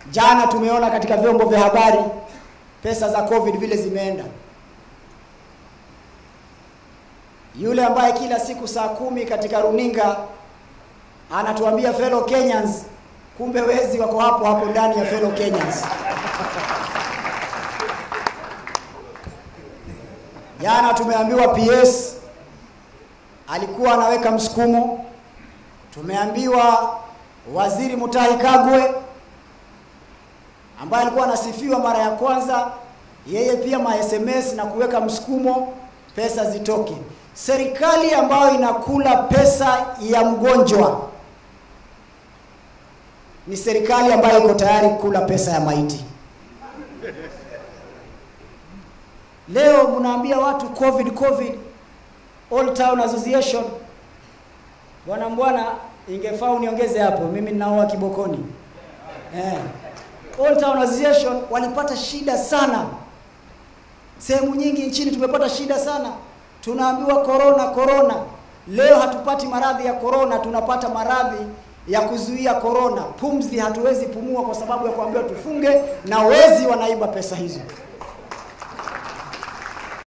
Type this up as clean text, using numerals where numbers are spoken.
Jana tumeona katika vyombo vya habari pesa za COVID vile zimeenda. Yule ambaye kila siku saa 10 katika runinga anatuambia fellow Kenyans, kumbe wezi wako hapo ndani ya fellow Kenyans. Jana tumeambiwa PS alikuwa anaweka msukumo. Tumeambiwa Waziri Mutahi Kagwe ambaye alikuwa anasifiwa mara ya kwanza, yeye pia SMS na kuweka msukumo pesa zitoke. Serikali ambayo inakula pesa ya mgonjwa ni serikali ambayo iko tayari kula pesa ya maiti. Leo mnaambia watu COVID Old Town Association. Bwana ingefaa uniongeze hapo, mimi ninaoa Kibokoni. Old Town Association walipata shida sana. Sehemu nyingi nchini tumepata shida sana. Tunaambiwa corona. Leo hatupati maradhi ya corona, tunapata maradhi ya kuzuia corona. Pumzi hatuwezi pumua kwa sababu ya kuambiwa tufunge, na wezi wanaiba pesa hizo.